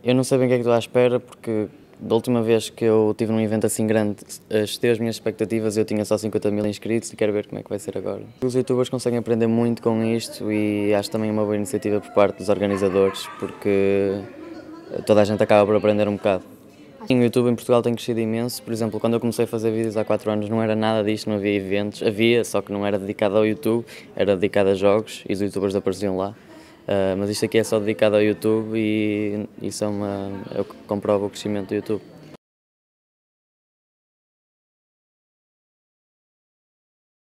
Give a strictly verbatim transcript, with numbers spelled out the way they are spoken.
Eu não sei bem o que é que estou à espera, porque da última vez que eu estive num evento assim grande, excedeu as minhas expectativas, eu tinha só cinquenta mil inscritos e quero ver como é que vai ser agora. Os youtubers conseguem aprender muito com isto e acho também uma boa iniciativa por parte dos organizadores, porque toda a gente acaba por aprender um bocado. Sim, o YouTube em Portugal tem crescido imenso. Por exemplo, quando eu comecei a fazer vídeos há quatro anos não era nada disto, não havia eventos. Havia, só que não era dedicado ao YouTube, era dedicado a jogos e os youtubers apareciam lá. Uh, mas isto aqui é só dedicado ao YouTube e isso é, uma, é o que comprova o crescimento do YouTube.